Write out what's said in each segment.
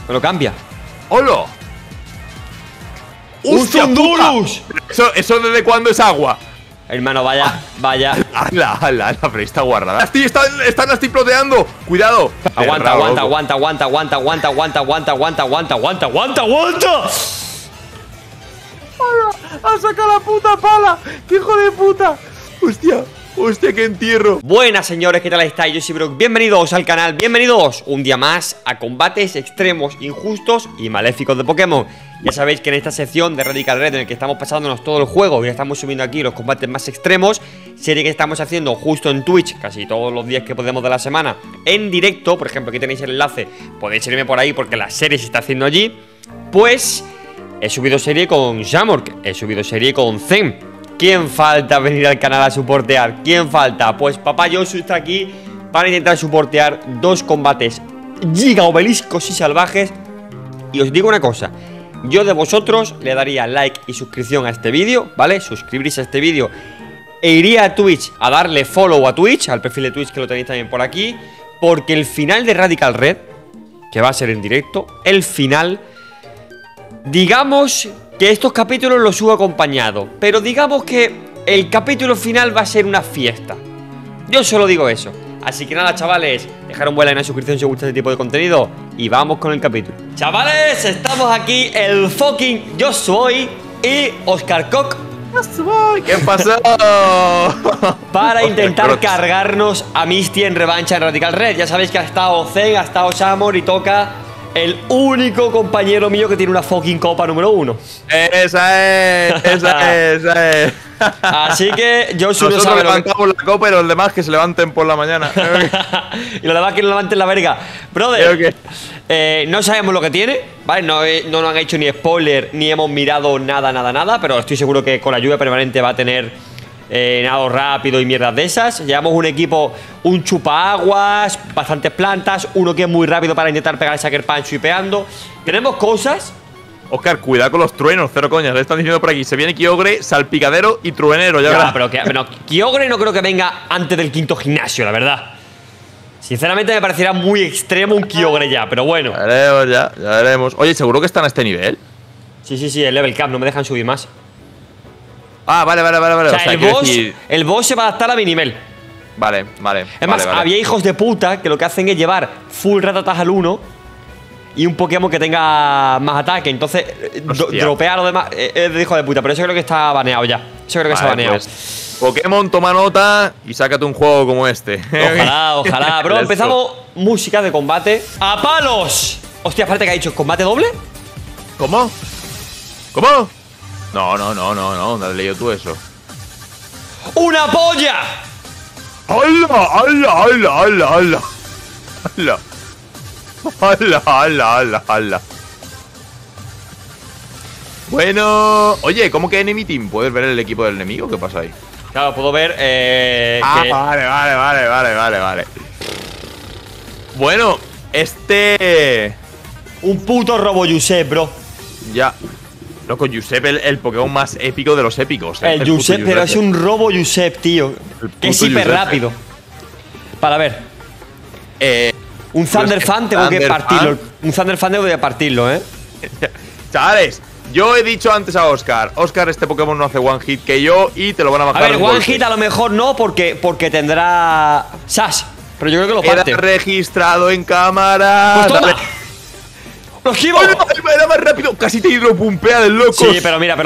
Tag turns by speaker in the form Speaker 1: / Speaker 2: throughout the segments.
Speaker 1: Me lo cambia.
Speaker 2: ¡Hola!
Speaker 1: ¡Un Zundulus!
Speaker 2: ¿Eso desde cuándo es agua?
Speaker 1: Hermano, vaya.
Speaker 2: Ala, pero está guardada. Están las tiploteando. Cuidado.
Speaker 1: Aguanta.
Speaker 2: ¡Ha sacado la puta pala! ¡Qué hijo de puta! ¡Hostia, qué entierro!
Speaker 1: Buenas, señores, ¿qué tal estáis? Yo soy Brock, bienvenidos al canal, bienvenidos un día más a combates extremos, injustos y maléficos de Pokémon. Ya sabéis que en esta sección de Radical Red, en el que estamos pasándonos todo el juego y estamos subiendo aquí los combates más extremos, serie que estamos haciendo justo en Twitch, casi todos los días que podemos de la semana, en directo. Por ejemplo, aquí tenéis el enlace, podéis seguirme por ahí porque la serie se está haciendo allí. Pues he subido serie con Shamork, he subido serie con Zen. ¿Quién falta venir al canal a soportear? ¿Quién falta? Pues Papá Yosu está aquí para intentar soportear dos combates giga obeliscos y salvajes. Y os digo una cosa, yo de vosotros le daría like y suscripción a este vídeo, ¿vale? Suscribiros a este vídeo e iría a Twitch a darle follow a Twitch, al perfil de Twitch que lo tenéis también por aquí, porque el final de Radical Red, que va a ser en directo, el final, digamos que estos capítulos los subo acompañado, pero digamos que el capítulo final va a ser una fiesta. Yo solo digo eso. Así que nada, chavales, dejar un buen like, una suscripción si os gusta este tipo de contenido y vamos con el capítulo. Chavales, estamos aquí el fucking Yo Soy y Oscar Koch.
Speaker 2: ¿Qué pasó?
Speaker 1: Para intentar cargarnos a Misty en revancha en Radical Red. Ya sabéis que ha estado Zen, ha estado Shamor y toca el único compañero mío que tiene una fucking copa número 1.
Speaker 2: Esa es.
Speaker 1: Así que yo
Speaker 2: Nosotros
Speaker 1: sabe
Speaker 2: levantamos la copa y los demás que se levanten por la mañana.
Speaker 1: Y los demás que no levanten la verga. Brother, no sabemos lo que tiene, ¿vale? No nos han hecho ni spoiler, ni hemos mirado nada. Pero estoy seguro que con la lluvia permanente va a tener nado rápido y mierdas de esas. Llevamos un equipo, un chupaaguas, bastantes plantas, uno que es muy rápido para intentar pegar el Sucker Punch sweepeando. Tenemos cosas.
Speaker 2: Oscar, cuidado con los truenos, cero coñas. Le están diciendo por aquí, se viene Kyogre, salpicadero y truenero. Ya
Speaker 1: pero Kyogre no creo que venga antes del quinto gimnasio, la verdad. Sinceramente me pareciera muy extremo un Kyogre ya, pero bueno.
Speaker 2: Ya veremos. Oye, ¿seguro que están a este nivel?
Speaker 1: Sí, el level cap, no me dejan subir más.
Speaker 2: Ah, vale.
Speaker 1: O sea, el boss se va a adaptar a mi nivel.
Speaker 2: Vale.
Speaker 1: Es más, había hijos de puta que lo que hacen es llevar full Rattatas al 1 y un Pokémon que tenga más ataque. Entonces, dropea a lo demás. Es de hijo de puta, pero eso creo que está baneado ya. Eso creo que está baneado.
Speaker 2: Pues, Pokémon, toma nota y sácate un juego como este.
Speaker 1: Ojalá, bro. Empezamos música de combate. ¡A palos! Hostia, aparte que ha dicho ¿combate doble?
Speaker 2: ¿Cómo? No, ¿dónde has leído tú eso?
Speaker 1: ¡Una polla!
Speaker 2: ¡Hala! Bueno, oye, ¿cómo que Enemy Team? ¿Puedes ver el equipo del enemigo? ¿Qué pasa ahí?
Speaker 1: Claro, puedo ver
Speaker 2: Vale. Bueno,
Speaker 1: un puto Robo Yusef, bro.
Speaker 2: Ya. Loco, Yusef, el Pokémon más épico de los épicos.
Speaker 1: El Yusef, pero es un Robo Yusef, tío. Que es hiper rápido. Para ver. Un Thunder Fan tengo que partirlo. Un Thunder Fan tengo que partirlo,
Speaker 2: Chavales, yo he dicho antes a Oscar, este Pokémon no hace one hit que yo y te lo van a bajar.
Speaker 1: A ver, one hit a lo mejor no, porque tendrá Sash. Pero yo creo que lo parte.
Speaker 2: Queda registrado en cámara.
Speaker 1: Pues toma. ¡Lo esquivo!
Speaker 2: Era más rápido, casi te hidropumpea del loco.
Speaker 1: Sí, pero mira.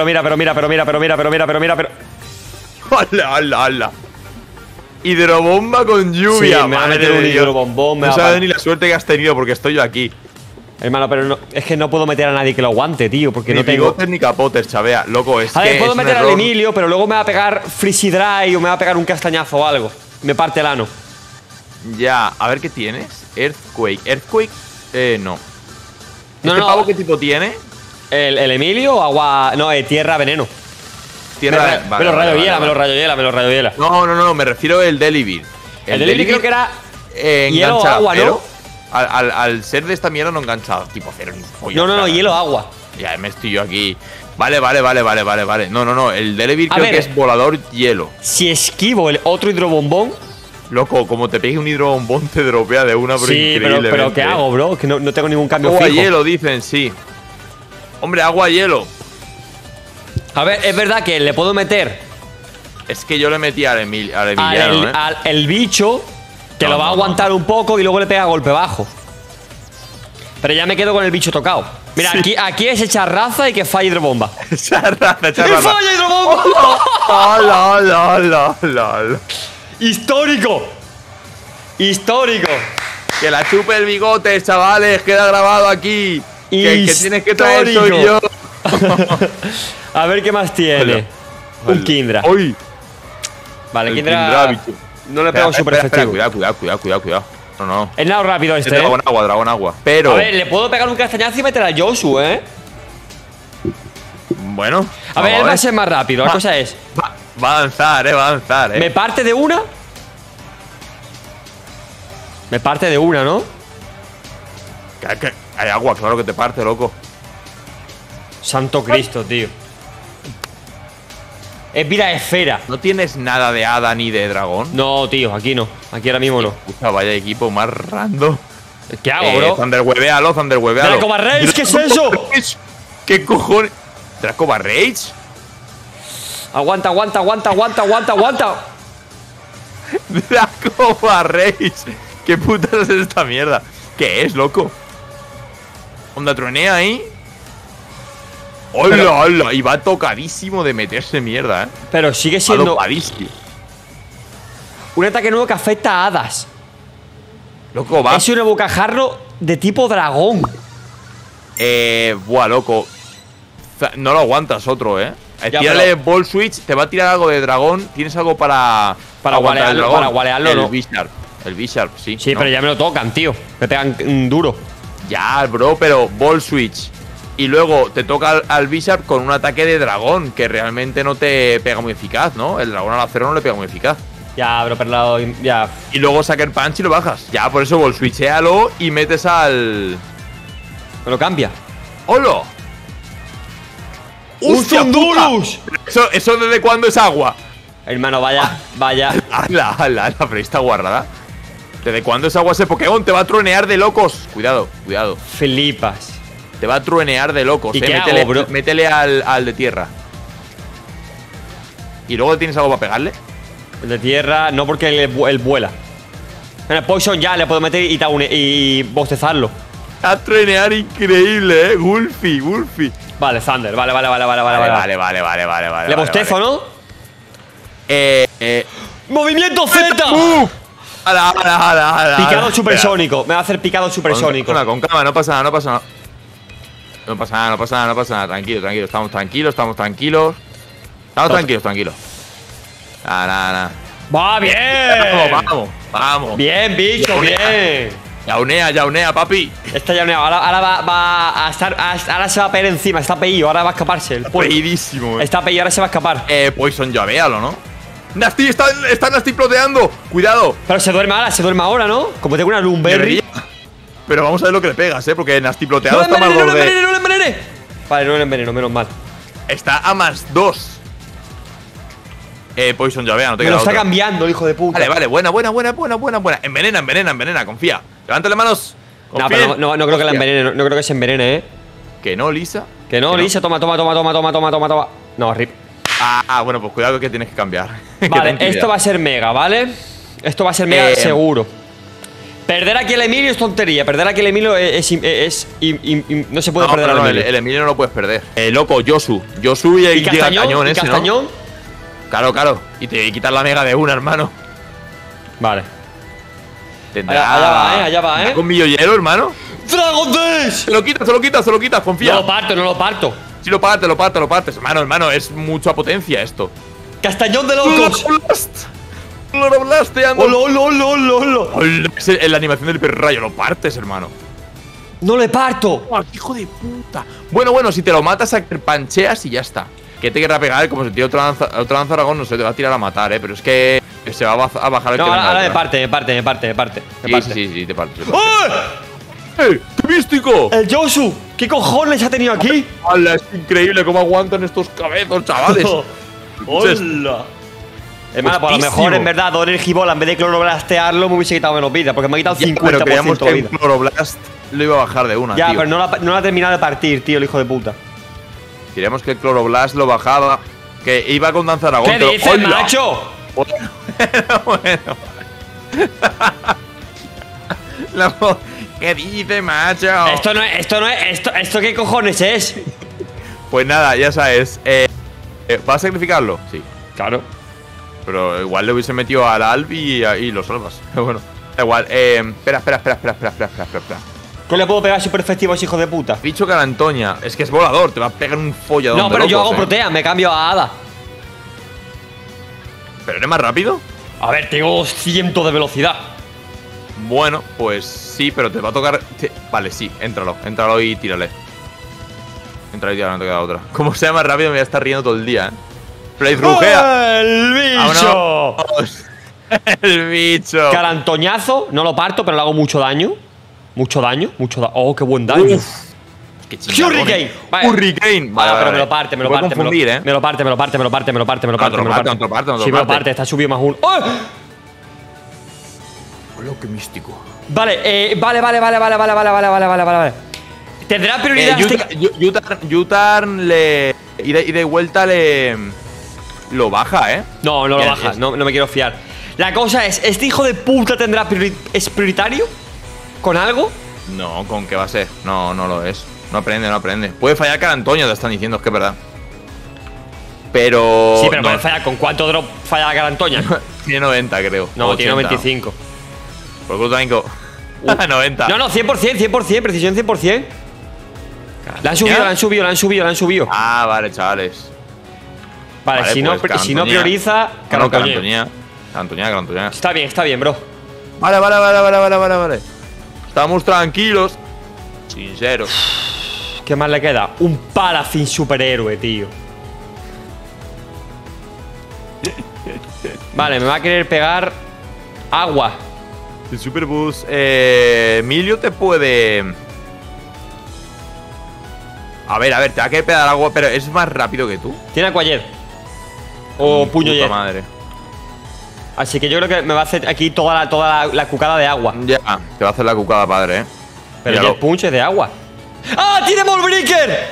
Speaker 2: ¡Hala! Hidrobomba con lluvia.
Speaker 1: Sí, me va a meter un hidrobombón.
Speaker 2: No sabes ni la suerte que has tenido porque estoy yo aquí.
Speaker 1: Hermano, pero no, es que no puedo meter a nadie que lo aguante, tío, porque
Speaker 2: ni
Speaker 1: no tengo
Speaker 2: bigotes ni capotes, chavea. Loco, es
Speaker 1: a ver,
Speaker 2: que
Speaker 1: puedo
Speaker 2: es
Speaker 1: meter
Speaker 2: un
Speaker 1: al
Speaker 2: error.
Speaker 1: Emilio, pero luego me va a pegar Freezy Dry o me va a pegar un castañazo o algo. Me parte el ano.
Speaker 2: Ya, a ver qué tienes. Earthquake, no.
Speaker 1: No,
Speaker 2: pavo qué tipo tiene?
Speaker 1: ¿El Emilio? Agua. No, tierra, veneno.
Speaker 2: Tierra.
Speaker 1: Me lo rayo hiela.
Speaker 2: No, me refiero al Delibird.
Speaker 1: El Delibird creo que era hielo o agua, ¿no?
Speaker 2: Al ser de esta mierda no engancha tipo cero ni folla.
Speaker 1: No, hielo o agua.
Speaker 2: Ya me estoy yo aquí. Vale. No, el Delibird creo que es volador hielo.
Speaker 1: Si esquivo el otro hidrobombón,
Speaker 2: Loco, como te pegue un hidrobombón te dropea de una, pero
Speaker 1: Sí,
Speaker 2: increíblemente.
Speaker 1: pero ¿qué hago, bro? Que no tengo ningún cambio
Speaker 2: Agua
Speaker 1: fijo.
Speaker 2: hielo, dicen, sí. Hombre, agua hielo.
Speaker 1: A ver, es verdad que le puedo meter
Speaker 2: Es que yo le metí al Emiliano, ¿eh?
Speaker 1: al el bicho, que
Speaker 2: No,
Speaker 1: lo va a
Speaker 2: no,
Speaker 1: aguantar un poco y luego le pega golpe bajo. Pero ya me quedo con el bicho tocado. Mira,
Speaker 2: Sí.
Speaker 1: aquí es echar raza y que falle hidrobomba.
Speaker 2: Echar raza,
Speaker 1: ¡Y
Speaker 2: echar raza.
Speaker 1: falla hidrobomba!
Speaker 2: Lol.
Speaker 1: ¡Histórico! ¡Histórico!
Speaker 2: Que la chupe el bigote, chavales. Queda grabado aquí. Que tienes que traer soy yo.
Speaker 1: A ver qué más tiene.
Speaker 2: Vale.
Speaker 1: Un Kindra.
Speaker 2: Uy.
Speaker 1: Vale,
Speaker 2: El
Speaker 1: Kindra.
Speaker 2: Kindra, bicho.
Speaker 1: No le pego súper efectivo.
Speaker 2: Cuidado. No.
Speaker 1: Es nada rápido
Speaker 2: Es
Speaker 1: este,
Speaker 2: dragón agua. Pero.
Speaker 1: A ver, le puedo pegar un castañazo y meter a Yosu,
Speaker 2: Bueno.
Speaker 1: A ver, él
Speaker 2: vamos
Speaker 1: va a ser más rápido. La cosa es.
Speaker 2: Va a avanzar,
Speaker 1: ¿Me parte de una? Me parte de una, ¿no?
Speaker 2: Que hay agua, claro que te parte, loco.
Speaker 1: Santo Cristo, tío. Es vida esfera.
Speaker 2: ¿No tienes nada de hada ni de dragón?
Speaker 1: No, tío, aquí no. Aquí ahora mismo no.
Speaker 2: Puta, vaya equipo más random.
Speaker 1: ¿Qué hago, bro?
Speaker 2: Thunderwebealo.
Speaker 1: ¡Draco Rage! ¿Qué es eso?
Speaker 2: ¿Qué cojones? ¿Draco Rage?
Speaker 1: Aguanta.
Speaker 2: Draco Rage. ¿Qué putas es esta mierda? ¿Qué es, loco? Onda tronea ahí. ¡Hola! Y va tocadísimo de meterse mierda,
Speaker 1: Pero sigue
Speaker 2: Va
Speaker 1: siendo
Speaker 2: tocadísimo.
Speaker 1: un ataque nuevo que afecta a hadas.
Speaker 2: Loco, va.
Speaker 1: Es un bocajarro de tipo dragón.
Speaker 2: Buah, loco. No lo aguantas otro,
Speaker 1: Ya,
Speaker 2: Tírale
Speaker 1: pero-
Speaker 2: Ball Switch, te va a tirar algo de dragón. ¿Tienes algo para aguantar el
Speaker 1: gualearlo,
Speaker 2: dragón?
Speaker 1: para gualearlo,
Speaker 2: el
Speaker 1: no.
Speaker 2: B-Sharp. El B-Sharp, sí.
Speaker 1: Sí,
Speaker 2: ¿no?
Speaker 1: pero ya me lo tocan, tío. Me pegan duro.
Speaker 2: Ya, bro, pero Ball Switch. Y luego te toca al B-Sharp con un ataque de dragón, que realmente no te pega muy eficaz, ¿no? El dragón al acero no le pega muy eficaz.
Speaker 1: Ya, bro, pero ya.
Speaker 2: Y luego Sucker Punch y lo bajas. Ya, por eso Ball Switchéalo y metes al.
Speaker 1: Me lo cambia.
Speaker 2: ¡Holo!
Speaker 1: ¡Un
Speaker 2: ¡Hostia,
Speaker 1: Zundulus!
Speaker 2: puta! ¿Eso desde cuándo es agua?
Speaker 1: Hermano, vaya.
Speaker 2: ¡Hala! Pero esta guarrada. ¿Desde cuándo es agua ese Pokémon? Te va a truenear de locos. Cuidado.
Speaker 1: Flipas.
Speaker 2: Te va a truenear de locos.
Speaker 1: ¿Y qué
Speaker 2: métele,
Speaker 1: hago, bro?
Speaker 2: métele al de tierra. ¿Y luego tienes algo para pegarle?
Speaker 1: El de tierra, no porque él vuela. En el Poison ya le puedo meter y bostezarlo.
Speaker 2: A truenear increíble, Wolfie.
Speaker 1: Vale, Thunder. Vale.
Speaker 2: Vale.
Speaker 1: Le bostezo, ¿no?
Speaker 2: ¿No?
Speaker 1: ¡Movimiento Z!
Speaker 2: ¡Hala!
Speaker 1: Picado supersónico. Me va a hacer picado supersónico.
Speaker 2: Con calma, no pasa nada. No pasa nada. Tranquilo. Estamos tranquilos. Nada.
Speaker 1: ¡Va bien!
Speaker 2: Vamos.
Speaker 1: Bien, bicho, bien.
Speaker 2: Yaunea, papi.
Speaker 1: Esta ya ahora va a estar. Ahora se va a pegar encima. Está peído. Ahora va a escaparse. El pueblo.
Speaker 2: Peidísimo,
Speaker 1: Está peído. Ahora se va a escapar.
Speaker 2: Poison llavéalo, ¿no? Nasty, está Nasty ploteando. Cuidado.
Speaker 1: Pero se duerme ahora, ¿no? Como tengo una Lumberry.
Speaker 2: Debería. Pero vamos a ver lo que le pegas, porque Nasty ploteado
Speaker 1: ¡No
Speaker 2: está más
Speaker 1: no
Speaker 2: borde.
Speaker 1: le envenene! Vale, no le enveneno, menos mal.
Speaker 2: Está a +2. Poison llavea, no te
Speaker 1: Me lo
Speaker 2: queda
Speaker 1: está
Speaker 2: otra.
Speaker 1: cambiando, hijo de puta.
Speaker 2: Vale, buena. Envenena, confía. Levántale manos.
Speaker 1: No,
Speaker 2: Confía.
Speaker 1: pero no creo que la
Speaker 2: Confía.
Speaker 1: envenene. No creo que se envenene,
Speaker 2: Que no, Lisa.
Speaker 1: Que no, Lisa, toma. No, rip.
Speaker 2: Bueno, pues cuidado que tienes que cambiar.
Speaker 1: Vale, esto va a ser mega, ¿vale? Esto va a ser mega seguro. Perder aquí el Emilio es tontería. Perder aquí el Emilio no se puede perder al Emilio.
Speaker 2: el Emilio no lo puedes perder. Loco, Yosu y el
Speaker 1: ¿Y Castañón?
Speaker 2: ese, ¿no?
Speaker 1: Castañón?
Speaker 2: Claro. Y te quitas la mega de una, hermano.
Speaker 1: Vale.
Speaker 2: Tendrá.
Speaker 1: Allá va,
Speaker 2: ¿Con millo hielo, hermano?
Speaker 1: ¡Dragon Dash!
Speaker 2: Se lo quitas, confía.
Speaker 1: No lo parto.
Speaker 2: Si lo partes. Hermano, es mucha potencia esto.
Speaker 1: ¡Castañón de locos!
Speaker 2: Lo blasteando.
Speaker 1: ¡Hola!
Speaker 2: Es la animación del hiperrayo, lo partes, hermano.
Speaker 1: ¡No le parto!
Speaker 2: ¡Oh, hijo de puta! Bueno, si te lo matas, pancheas y ya está. ¿Qué te querrá pegar? Como si te tira otra lanza dragón, no sé, te va a tirar a matar, pero es que se va a bajar el
Speaker 1: No,
Speaker 2: que venga
Speaker 1: ahora
Speaker 2: detrás.
Speaker 1: me parte.
Speaker 2: Sí, te partes.
Speaker 1: ¡Eh!
Speaker 2: ¡Qué místico!
Speaker 1: ¡El Yosu! ¿Qué cojones ha tenido aquí?
Speaker 2: ¡Hala! Es increíble cómo aguantan estos cabezos, chavales.
Speaker 1: ¡Hola! Es más, pues a lo mejor en verdad Don Energy Ball en vez de cloroblastearlo me hubiese quitado menos vida, porque me ha quitado 50%
Speaker 2: Pero creíamos
Speaker 1: de
Speaker 2: que
Speaker 1: vida.
Speaker 2: el Chloroblast lo iba a bajar de una,
Speaker 1: Ya,
Speaker 2: tío.
Speaker 1: pero no la ha terminado de partir, tío, el hijo de puta.
Speaker 2: Creíamos que el Chloroblast lo bajaba. Que iba con Danzaragón.
Speaker 1: ¿Qué dices,
Speaker 2: ¡Hola!
Speaker 1: macho?
Speaker 2: Bueno. ¿Qué dice, macho?
Speaker 1: ¿Esto qué cojones es?
Speaker 2: Pues nada, ya sabes. ¿Vas a sacrificarlo? Sí.
Speaker 1: Claro.
Speaker 2: Pero igual le hubiese metido al Alb y lo salvas. Bueno, da igual. Espera.
Speaker 1: ¿Qué le puedo pegar super efectivos, hijo de puta?
Speaker 2: Dicho que a la Antonia, es que es volador, te va a pegar un folladón.
Speaker 1: No,
Speaker 2: de
Speaker 1: pero yo
Speaker 2: locos,
Speaker 1: hago protea, me cambio a Hada.
Speaker 2: ¿Pero eres más rápido?
Speaker 1: A ver, tengo 100 de velocidad.
Speaker 2: Bueno, pues sí, pero te va a tocar. Vale, sí, éntralo y tírale. Entra y tírale, no te queda otra. Como sea más rápido, me voy a estar riendo todo el día, Playthrough.
Speaker 1: ¡El bicho!
Speaker 2: ¡Vámonos! El bicho.
Speaker 1: Carantoñazo, no lo parto, pero le hago mucho daño. Mucho daño. Oh, qué buen daño.
Speaker 2: Uf, qué chingón,
Speaker 1: Hurricane. Vale.
Speaker 2: Hurricane.
Speaker 1: Vale, pero me lo parte, me lo parte.
Speaker 2: Confundir,
Speaker 1: me lo parte. Sí, me lo parte, está subido más uno. ¡Oh!
Speaker 2: Hola, qué místico.
Speaker 1: Vale, vale. Tendrá prioridad
Speaker 2: Yutarn le. Ida y vuelta le. Lo baja,
Speaker 1: No lo baja, no me quiero fiar. La cosa es, ¿este hijo de puta tendrá es prioritario? ¿Con algo?
Speaker 2: No, ¿con qué va a ser? No lo es. No aprende. Puede fallar Carantoña, te están diciendo, es que es verdad. Pero.
Speaker 1: Sí, pero puede fallar. ¿Con cuánto drop falla la Carantoña?
Speaker 2: Tiene 90, creo.
Speaker 1: No, tiene 95.
Speaker 2: Por culo también. 90.
Speaker 1: No, 100%, precisión 100%. La han subido.
Speaker 2: Ah, vale, chavales.
Speaker 1: Vale, si no prioriza,
Speaker 2: Carantoña.
Speaker 1: Está bien, bro.
Speaker 2: Vale. Estamos tranquilos. Sinceros.
Speaker 1: ¿Qué más le queda? Un Palafin superhéroe, tío. Vale, me va a querer pegar agua.
Speaker 2: El Superboost. Emilio te puede. A ver, te va a querer pegar agua, pero es más rápido que tú.
Speaker 1: Tiene Aquajet. O puño jet.
Speaker 2: Madre.
Speaker 1: Así que yo creo que me va a hacer aquí toda la cucada de agua.
Speaker 2: Ya, te va a hacer la cucada, padre,
Speaker 1: Pero Jet Punch es de agua. ¡Ah! ¡Tiene Ballbreaker!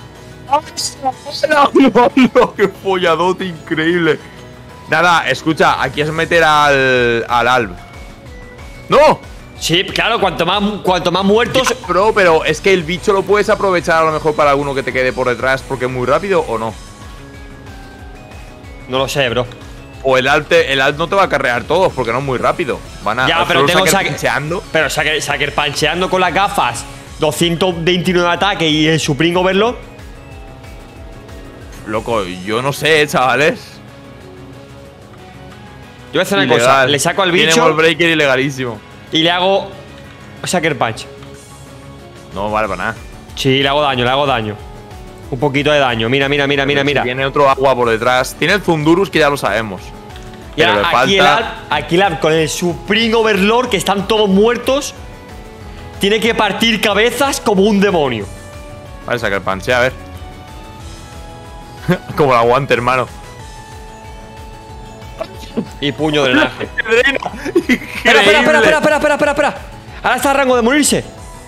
Speaker 2: ¡No! ¡Qué folladote increíble! Nada, escucha, aquí es meter al Alb. ¡No!
Speaker 1: Sí, claro, cuanto más muertos.
Speaker 2: Ya, bro, pero es que el bicho lo puedes aprovechar a lo mejor para alguno que te quede por detrás porque es muy rápido o no.
Speaker 1: No lo sé, bro.
Speaker 2: O el Alb no te va a carrear todos porque no es muy rápido. Van a.
Speaker 1: Ya, pero tengo
Speaker 2: pancheando.
Speaker 1: Pero Saker pancheando con las gafas, 229 de ataque y el Supreme Overlord.
Speaker 2: Loco, yo no sé, chavales.
Speaker 1: Yo voy a hacer una cosa, le saco al bicho.
Speaker 2: Tiene Ballbreaker ilegalísimo.
Speaker 1: Y le hago Sucker Punch.
Speaker 2: No vale para nada.
Speaker 1: Sí, le hago daño. Un poquito de daño. Mira.
Speaker 2: Tiene otro agua por detrás. Tiene el Zundurus que ya lo sabemos.
Speaker 1: Y
Speaker 2: pero
Speaker 1: aquí el Alb con el Supreme Overlord, que están todos muertos, tiene que partir cabezas como un demonio.
Speaker 2: Vale, saca el panche, a ver. Como la aguante, hermano.
Speaker 1: Y puño drenaje.
Speaker 2: Espera.
Speaker 1: Espera. Ahora está a rango de morirse.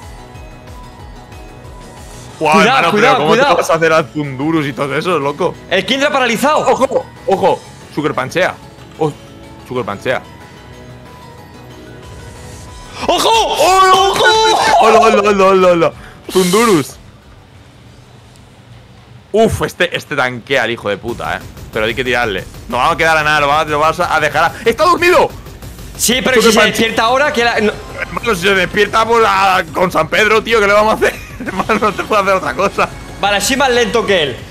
Speaker 2: Wow,
Speaker 1: Cuidado,
Speaker 2: hermano,
Speaker 1: cuidado,
Speaker 2: ¿cómo
Speaker 1: cuidado.
Speaker 2: te vas a hacer al Zundurus y todo eso, loco?
Speaker 1: El Kindra paralizado.
Speaker 2: Ojo. Sugar panchea. Sugar panchea.
Speaker 1: ¡Ojo!
Speaker 2: ¡Hola! Zundurus. Uf, este tanquea al hijo de puta, Pero hay que tirarle. No vamos a quedar a nada, lo vas a dejar ¡Está dormido!
Speaker 1: Sí, pero si se despierta ahora, que
Speaker 2: Hermano, si se despierta con San Pedro, tío, ¿qué le vamos a hacer? Hermano, no te puedo hacer otra cosa.
Speaker 1: Vale, así más lento que él.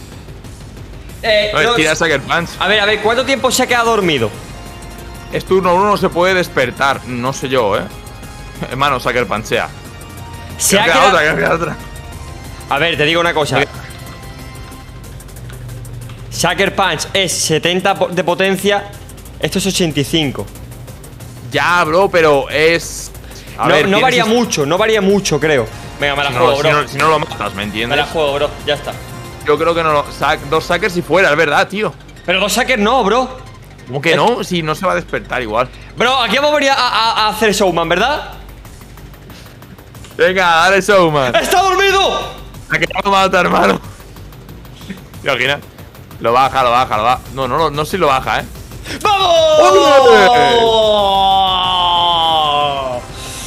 Speaker 2: Tira Sucker Punch.
Speaker 1: A ver, ¿cuánto tiempo se ha quedado dormido?
Speaker 2: Es turno 1, no se puede despertar. No sé yo, Hermano, Sucker Punchea.
Speaker 1: Se ha quedado
Speaker 2: otra.
Speaker 1: A ver, te digo una cosa. Sucker Punch es 70 de potencia. Esto es 85.
Speaker 2: Ya, bro, pero es.
Speaker 1: No varía mucho, creo. Venga, me la juego, bro.
Speaker 2: Si no lo matas, ¿me entiendes?
Speaker 1: Me la juego, bro, ya está.
Speaker 2: Yo creo que no lo. Dos Suckers y fuera, es verdad, tío.
Speaker 1: Pero 2 Suckers no, bro.
Speaker 2: ¿Cómo que no? Si no se va a despertar igual.
Speaker 1: Bro, aquí vamos a venir a hacer showman, ¿verdad?
Speaker 2: Venga, dale showman.
Speaker 1: ¡Está dormido!
Speaker 2: ¿A qué lo mata, hermano? ¿Te imaginas? Lo baja, lo baja, lo baja. No sé si lo baja, ¿eh?
Speaker 1: ¡Vamos!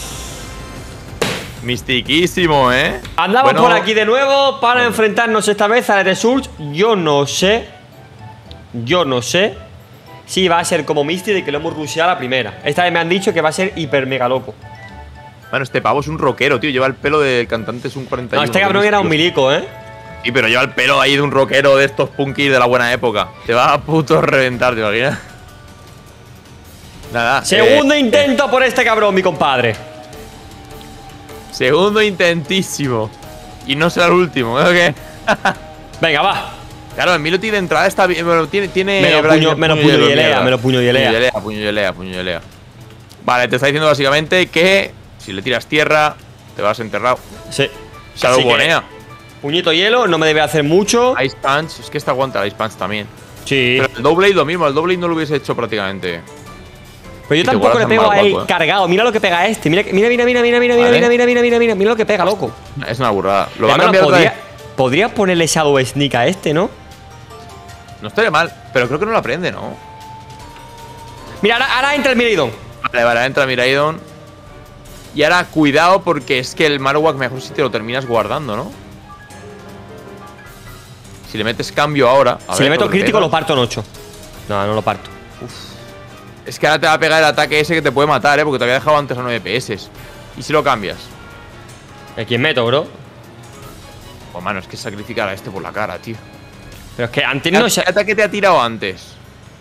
Speaker 2: Mistiquísimo, ¿eh?
Speaker 1: Andamos
Speaker 2: Bueno,
Speaker 1: por aquí de nuevo para enfrentarnos esta vez a The Surge. Yo no sé si va a ser como Misty de que lo hemos rusheado a la primera. Esta vez me han dicho que va a ser hiper mega loco.
Speaker 2: Bueno, este pavo es un rockero, tío. Lleva el pelo del cantante es un 41.
Speaker 1: No, este cabrón era un milico, ¿eh?
Speaker 2: Sí, pero lleva el pelo ahí de un rockero de estos punkis de la buena época. Te va a puto reventar, ¿te imaginas? Nada.
Speaker 1: Segundo intento por este cabrón, mi compadre.
Speaker 2: Segundo intentísimo. Y no será el último, ¿eh? ¿O qué?
Speaker 1: Venga, va.
Speaker 2: Claro, el Milotic de entrada está bien. Bueno, tiene
Speaker 1: Menos puño y elea, menos puño y elea.
Speaker 2: Puño y elea. Vale, te está diciendo básicamente que si le tiras tierra, te vas enterrado.
Speaker 1: Sí.
Speaker 2: Shadow Bonea.
Speaker 1: Puñito hielo, no me debe hacer mucho.
Speaker 2: Ice Punch, es que este aguanta el Ice Punch también.
Speaker 1: Sí.
Speaker 2: Pero el Double lo mismo, el Double no lo hubiese hecho prácticamente.
Speaker 1: Pero yo tampoco le pego a él cargado. Mira lo que pega este. Mira lo que pega, loco.
Speaker 2: Es una burrada. Lo va a cambiar otra vez.
Speaker 1: Podría ponerle Shadow Sneak a este, ¿no?
Speaker 2: No estaría mal, pero creo que no lo aprende, ¿no?
Speaker 1: Mira, ahora entra el Miraidon.
Speaker 2: Vale, entra Miraidon. Y ahora cuidado porque es que el Marowak mejor si te lo terminas guardando, ¿no? Si le metes cambio ahora.
Speaker 1: Si le meto crítico lo parto en 8. No lo parto.
Speaker 2: Es que ahora te va a pegar el ataque ese que te puede matar, porque te había dejado antes a 9 PS. ¿Y si lo cambias?
Speaker 1: ¿A quién meto, bro?
Speaker 2: Pues mano, es que sacrificar a este por la cara, tío.
Speaker 1: Pero es que antes no se...
Speaker 2: ¿Qué ataque te ha tirado antes?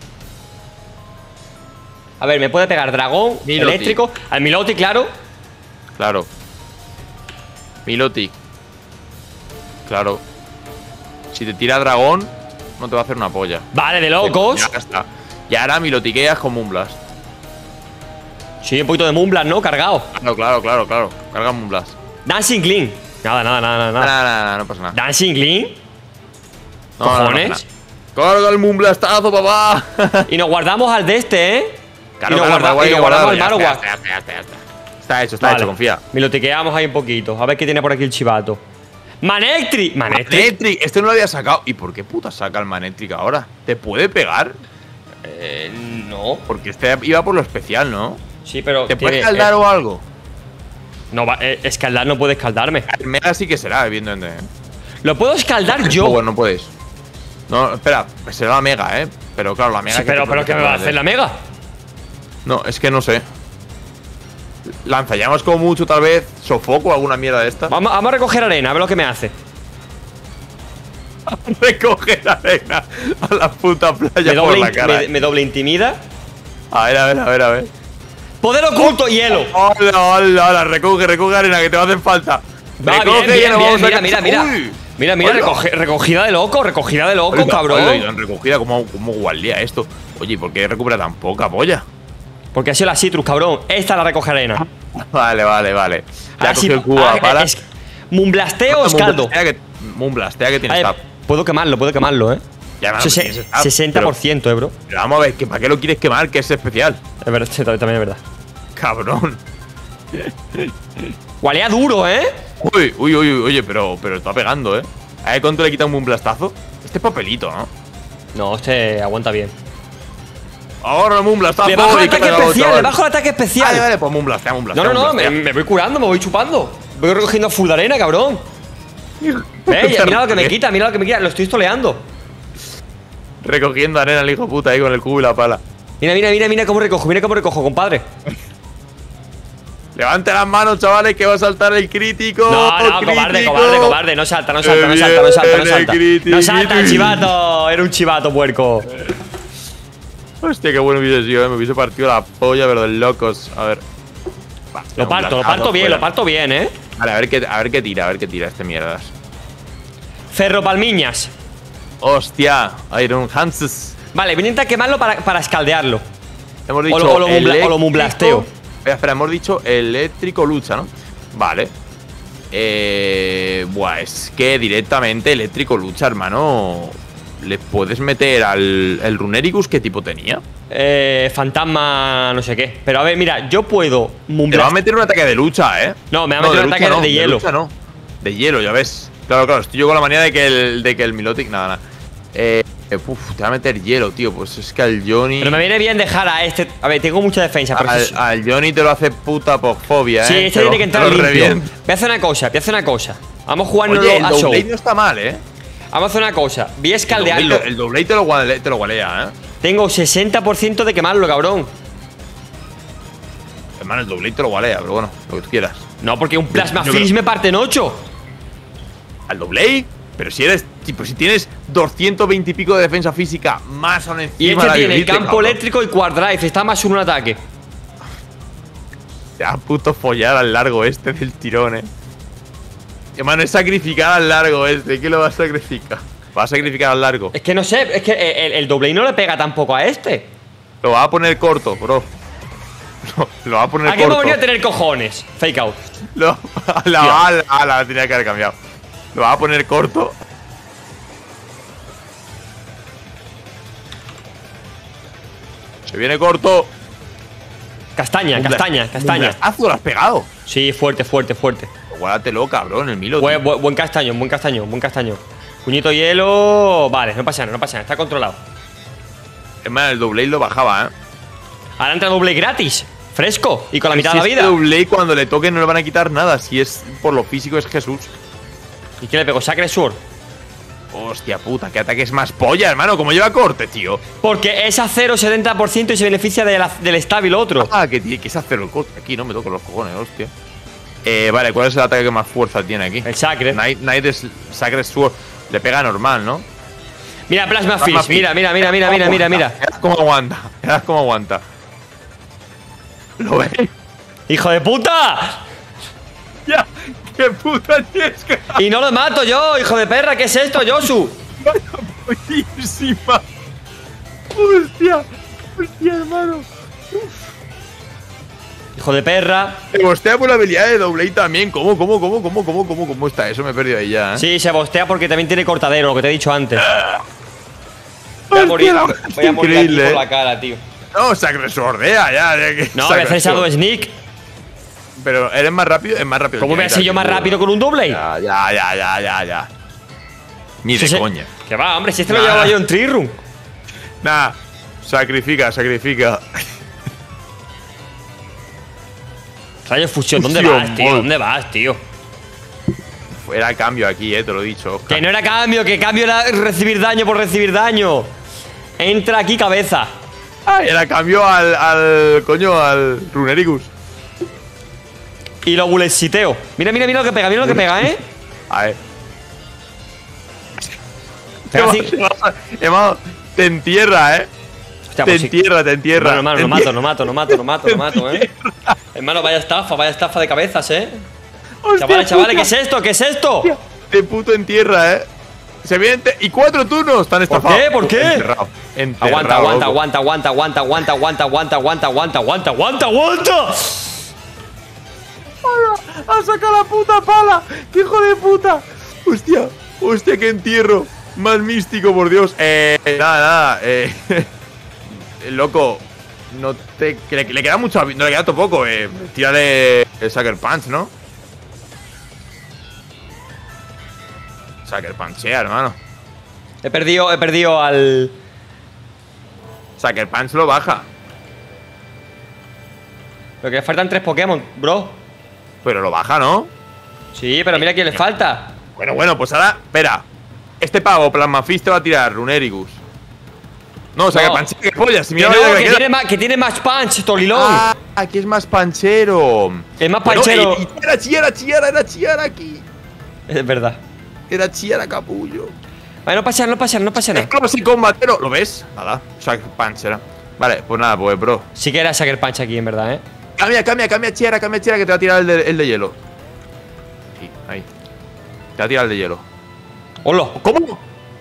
Speaker 1: A ver, me puede pegar dragón,
Speaker 2: Milotic.
Speaker 1: eléctrico. Al Milotic, claro.
Speaker 2: Claro. Milotic. Claro. Si te tira dragón, no te va a hacer una polla.
Speaker 1: Vale, de locos.
Speaker 2: Ya está. Y ahora Milotiqueas con Moonblast.
Speaker 1: Sí, un poquito de Moonblast, ¿no? Cargado.
Speaker 2: Claro. Carga Moonblast.
Speaker 1: Dancing Clean. Nada.
Speaker 2: No pasa nada.
Speaker 1: Dancing Clean.
Speaker 2: No,
Speaker 1: Cojones.
Speaker 2: no. Carga el Moonblastazo, papá.
Speaker 1: Y nos guardamos al de este, ¿eh?
Speaker 2: Claro,
Speaker 1: y nos guardamos al Marowak.
Speaker 2: Ya está. Está hecho, confía.
Speaker 1: Me lo tiqueamos ahí un poquito. A ver qué tiene por aquí el chivato. ¡Manectric!
Speaker 2: Manectric, este no lo había sacado. ¿Y por qué puta saca el Manectric ahora? ¿Te puede pegar?
Speaker 1: No.
Speaker 2: Porque este iba por lo especial, ¿no?
Speaker 1: Sí, pero.
Speaker 2: ¿Te puede escaldar o algo?
Speaker 1: No, escaldar no puede escaldarme.
Speaker 2: El Mega sí que será, evidentemente.
Speaker 1: Lo puedo escaldar yo.
Speaker 2: Bueno, no puedes. No, espera, será la Mega, ¿eh? Pero claro, la Mega.
Speaker 1: Sí, pero ¿qué me va a hacer la Mega?
Speaker 2: No, es que no sé. Lanzallamas como mucho, tal vez. Sofoco o alguna mierda de esta.
Speaker 1: Vamos a recoger arena, a ver lo que me hace.
Speaker 2: Recoger arena a la puta playa por la cara.
Speaker 1: Me doble intimida.
Speaker 2: A ver.
Speaker 1: Poder oculto, hielo.
Speaker 2: Hola, recoge arena que te va a hacer falta.
Speaker 1: Bien, mira, recogida de loco, cabrón.
Speaker 2: Recogida, ¿cómo guardía esto? Oye, ¿por qué recupera tan poca polla?
Speaker 1: Porque ha sido la citrus, cabrón. Esta la recoge arena.
Speaker 2: Vale. Ya cogí el cubo para.
Speaker 1: Moonblasteo o escaldo.
Speaker 2: Moonblastea que tienes tap.
Speaker 1: Puedo quemarlo,
Speaker 2: Ya,
Speaker 1: 60%, bro.
Speaker 2: Pero vamos a ver, ¿para qué lo quieres quemar? Que es especial.
Speaker 1: Es verdad, también es verdad.
Speaker 2: Cabrón.
Speaker 1: Gualea duro, ¿eh?
Speaker 2: Uy, oye, pero está pegando, ¿eh? A ver cuánto le quita un Moonblastazo. Este es papelito, ¿no?
Speaker 1: No, este aguanta bien.
Speaker 2: Ahora Moonblastazo.
Speaker 1: Le bajo el ataque especial,
Speaker 2: Vale, pues Moonblastea.
Speaker 1: No, me voy curando, me voy chupando. Voy recogiendo full de arena, cabrón. Mira lo que me quita, lo estoy estoleando.
Speaker 2: Recogiendo arena el hijo puta ahí con el cubo y la pala.
Speaker 1: Mira cómo recojo, compadre.
Speaker 2: Levante las manos, chavales, que va a saltar el crítico.
Speaker 1: No, cobarde. No salta. No salta el chivato. Era un chivato, puerco.
Speaker 2: Hostia, qué bueno hubiese sido, me hubiese partido la polla, pero de locos. A ver.
Speaker 1: Lo parto bien, ¿eh?
Speaker 2: Vale, a ver qué tira este mierdas.
Speaker 1: Ferropalmiñas.
Speaker 2: Hostia, Iron Hanses.
Speaker 1: Vale, voy a intentar quemarlo para escaldearlo.
Speaker 2: Hemos dicho
Speaker 1: o lo moonblasteo.
Speaker 2: Espera, hemos dicho eléctrico lucha, ¿no? Vale. Es que directamente eléctrico lucha, hermano. ¿Le puedes meter al el Runericus? ¿Qué tipo tenía?
Speaker 1: Fantasma no sé qué. Pero a ver, mira, yo puedo
Speaker 2: Te va a meter un ataque de lucha, ¿eh?
Speaker 1: No, me va a meter un ataque de hielo.
Speaker 2: De lucha no. De hielo, ya ves. Claro, estoy yo con la manía de que el Milotic… Nada. Te va a meter hielo, tío. Pues es que al Johnny…
Speaker 1: Pero me viene bien dejar a este… A ver, tengo mucha defensa, pero
Speaker 2: al Johnny te lo hace puta pogfobia,
Speaker 1: sí, este tiene que entrar limpio. Voy a hacer una cosa. Vamos a jugarnos a
Speaker 2: el
Speaker 1: show.
Speaker 2: Doublade no está mal, ¿eh?
Speaker 1: Vamos a hacer una cosa. Voy a escaldearlo.
Speaker 2: El Doublade te lo gualea, ¿eh?
Speaker 1: Tengo 60% de quemarlo, cabrón.
Speaker 2: Hermano, el Doublade te lo gualea, pero bueno, lo que tú quieras.
Speaker 1: No, porque un Plasma Freeze me parte en 8.
Speaker 2: ¿Al Doublade? Pero si eres… Tipo, si tienes 220 y pico de defensa física más aún encima…
Speaker 1: Y este
Speaker 2: la
Speaker 1: tiene
Speaker 2: Violite,
Speaker 1: campo
Speaker 2: cabrón.
Speaker 1: eléctrico y Quad Drive. Está más uno en ataque.
Speaker 2: Te va a puto follar al largo este del tirón, Hermano, es sacrificar al largo este. ¿Qué lo vas a sacrificar? ¿Va a sacrificar al largo?
Speaker 1: Es que no sé, es que el Doublade no le pega tampoco a este.
Speaker 2: Lo va a poner corto, bro. Lo va a poner
Speaker 1: ¿A qué me
Speaker 2: corto.
Speaker 1: venía a tener cojones? Fake out.
Speaker 2: La tenía que haber cambiado. Lo va a poner corto. Se viene corto.
Speaker 1: Castaña.
Speaker 2: Blastazo, lo has pegado.
Speaker 1: Sí, fuerte.
Speaker 2: Guárdatelo, cabrón, el Milo.
Speaker 1: Buen castaño. Puñito hielo. Vale, no pasa nada, está controlado.
Speaker 2: Es más, el Doublade lo bajaba,
Speaker 1: Ahora entra doble gratis. Fresco. Y con la mitad
Speaker 2: si
Speaker 1: de la vida.
Speaker 2: Este Doublade cuando le toque no le van a quitar nada. Si es por lo físico es Jesús.
Speaker 1: ¿Y qué le pegó? Sacre Sword.
Speaker 2: Hostia puta, qué ataque es más polla, hermano. Como lleva corte, tío.
Speaker 1: Porque es a 0,70% y se beneficia del stab y lo otro.
Speaker 2: Ah, que es hacer el corte. Aquí no me toco los cojones, hostia. Vale, ¿cuál es el ataque que más fuerza tiene aquí?
Speaker 1: El Sacre.
Speaker 2: Knight es Sacred Sword. Le pega normal, ¿no?
Speaker 1: Mira, Plasma Fish. Mira.
Speaker 2: Verás cómo aguanta. ¿Lo ves?
Speaker 1: ¡Hijo de puta!
Speaker 2: ¡Ya! ¡Qué puta tienes que…
Speaker 1: Y no lo mato yo, hijo de perra. ¿Qué es esto, Yosu?
Speaker 2: ¡Vaya pollísima! ¡Hostia, hermano!
Speaker 1: Hijo de perra.
Speaker 2: Me bostea por la habilidad de Doublade también. ¿Cómo está eso? Me he perdido ahí ya,
Speaker 1: Sí, se bostea porque también tiene cortadero, lo que te he dicho antes. Voy a morir aquí por la cara, tío.
Speaker 2: No, Sacre Swordea ya.
Speaker 1: No, voy a hacer Shadow Sneak.
Speaker 2: Pero eres más rápido, es más rápido.
Speaker 1: ¿Cómo voy a ser yo más rápido con un Doublade?
Speaker 2: Ya. Ni de coña.
Speaker 1: Que va, hombre, si este lo llevaba yo en Tree Room.
Speaker 2: Nah, sacrifica.
Speaker 1: Rayo Fusión, ¿dónde vas, tío?
Speaker 2: Era cambio aquí, te lo he dicho, Oscar.
Speaker 1: Que no era cambio, que cambio era recibir daño por recibir daño. Entra aquí, cabeza.
Speaker 2: Era cambio al Runericus.
Speaker 1: Y lo bulesiteo. Mira lo que pega,
Speaker 2: A ver.
Speaker 1: Pega así.
Speaker 2: Hermano, te entierra,
Speaker 1: Hostia,
Speaker 2: te entierra.
Speaker 1: Hermano, lo mato, Hermano, vaya estafa de cabezas,
Speaker 2: Hostia,
Speaker 1: Chavales, ¿qué es esto?
Speaker 2: Hostia, te puto entierra, Se vienen y 4 turnos están estafados.
Speaker 1: ¿Por qué?
Speaker 2: Enterrado.
Speaker 1: Aguanta.
Speaker 2: ¡Ha sacado la puta pala! ¡Qué hijo de puta! Hostia, qué entierro más místico, por Dios. Nada. Loco, no te… Que le queda mucho… No le queda todo poco, Tírale el Sucker Punch, ¿no? Sucker Punchea, hermano.
Speaker 1: He perdido al…
Speaker 2: Sucker Punch lo baja.
Speaker 1: Lo que le faltan 3 Pokémon, bro.
Speaker 2: Pero lo baja, ¿no?
Speaker 1: Sí, pero mira quién le falta.
Speaker 2: Bueno, pues ahora… Espera. Este pavo, Plasma Fist, te va a tirar Runericus. No, Sucker Punch, ¿qué pollas? Si
Speaker 1: que tiene más punch, Tolilón.
Speaker 2: Aquí es más panchero.
Speaker 1: Es más panchero.
Speaker 2: Era chillar aquí.
Speaker 1: Es verdad.
Speaker 2: Era chillar capullo.
Speaker 1: Vale, no pasa nada.
Speaker 2: Es como si combatero. ¿Lo ves? Nada. Sucker Punch era. Vale, pues nada, pues bro.
Speaker 1: Sí que era Sucker Punch aquí, en verdad,
Speaker 2: Cambia, chillar, que te va a tirar el de hielo. Sí, ahí. Te va a tirar el de hielo.
Speaker 1: ¡Hola!
Speaker 2: ¿Cómo?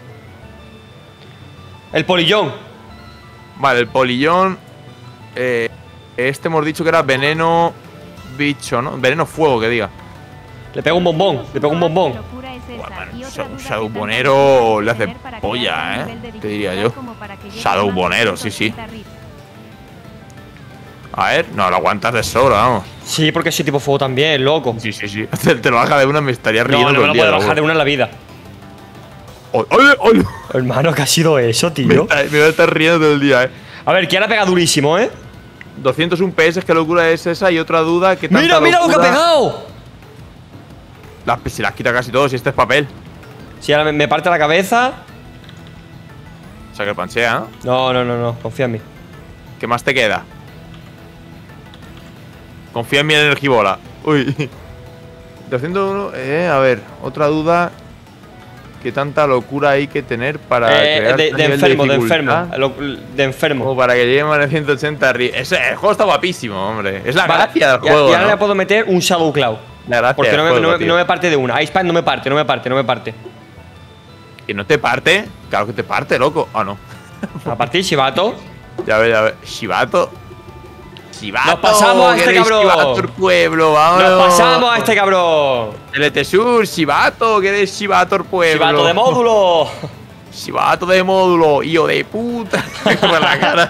Speaker 1: El polillón.
Speaker 2: Vale, el polillón. Este hemos dicho que era veneno bicho, ¿no? Veneno fuego, que diga.
Speaker 1: Le pego un bombón.
Speaker 2: Bueno, Shadow Bonero le hace polla, te diría yo. Shadow Bonero, sí. A ver, no, lo aguantas de sobra, vamos.
Speaker 1: Sí, porque soy tipo fuego también, loco.
Speaker 2: Sí. Te lo baja de una, me estaría riendo.
Speaker 1: No me lo puedo bajar de una en la vida.
Speaker 2: ¡Ay!
Speaker 1: Hermano, ¿qué ha sido eso, tío?
Speaker 2: Me voy a estar riendo todo el día,
Speaker 1: A ver, ¿quién la pega durísimo,
Speaker 2: 201 PS, qué locura es esa. Y otra duda, que tanta
Speaker 1: ¡Mira lo que ha
Speaker 2: locura.
Speaker 1: pegado!
Speaker 2: Si las quita casi todo, si este es papel.
Speaker 1: Si ahora me parte la cabeza.
Speaker 2: O sea que panchea, ¿no?
Speaker 1: No, confía en mí.
Speaker 2: ¿Qué más te queda? Confía en mi energibola. Uy. 201, a ver, otra duda. ¿Qué tanta locura hay que tener para crear
Speaker 1: de
Speaker 2: nivel
Speaker 1: enfermo, de
Speaker 2: dificultad?
Speaker 1: enfermo.
Speaker 2: Como para que llegue más de 180 arriba. El juego está guapísimo, hombre. Es la
Speaker 1: Vale,
Speaker 2: gracia del
Speaker 1: y
Speaker 2: juego,
Speaker 1: ahora
Speaker 2: ¿no?
Speaker 1: le puedo meter un Shadow Cloud.
Speaker 2: La gracia
Speaker 1: Porque
Speaker 2: del juego, tío.
Speaker 1: no me parte de una. Icepan no me parte.
Speaker 2: ¿Que no te parte? Claro que te parte, loco. Ah, no.
Speaker 1: A partir Shibato.
Speaker 2: Ya ves. Shibato.
Speaker 1: Nos pasamos a este cabrón.
Speaker 2: Shibato el pueblo, vamos.
Speaker 1: Nos pasamos a este cabrón.
Speaker 2: LT Sur, Shibato, que eres Shibato el pueblo.
Speaker 1: Shibato de módulo.
Speaker 2: Shibato de módulo, hijo de puta. Con la cara.